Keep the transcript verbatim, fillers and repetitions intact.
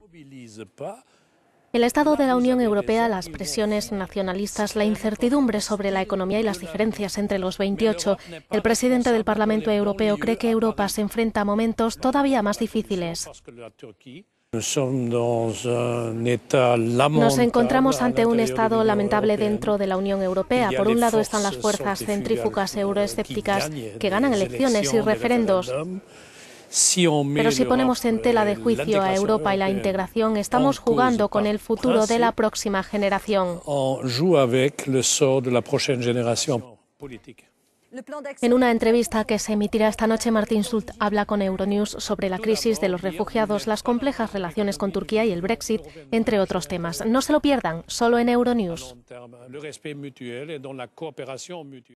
El estado de la Unión Europea, las presiones nacionalistas, la incertidumbre sobre la economía y las diferencias entre los veintiocho. El presidente del Parlamento Europeo cree que Europa se enfrenta a momentos todavía más difíciles. Nos encontramos ante un estado lamentable dentro de la Unión Europea. Por un lado están las fuerzas centrífugas euroescépticas que ganan elecciones y referendos. Pero si ponemos en tela de juicio a Europa y la integración, estamos jugando con el futuro de la próxima generación. En una entrevista que se emitirá esta noche, Martin Schulz habla con Euronews sobre la crisis de los refugiados, las complejas relaciones con Turquía y el Brexit, entre otros temas. No se lo pierdan, solo en Euronews.